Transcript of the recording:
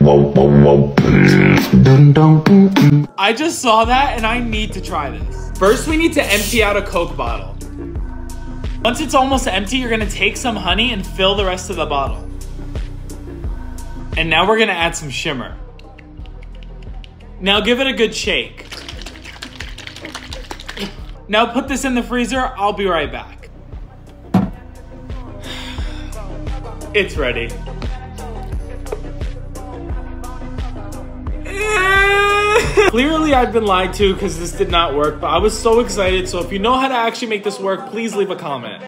I just saw that and I need to try this. First, we need to empty out a Coke bottle. Once it's almost empty, you're gonna take some honey and fill the rest of the bottle. And now we're gonna add some shimmer. Now give it a good shake. Now put this in the freezer, I'll be right back. It's ready. Clearly I've been lied to because this did not work, but I was so excited. So if you know how to actually make this work, please leave a comment.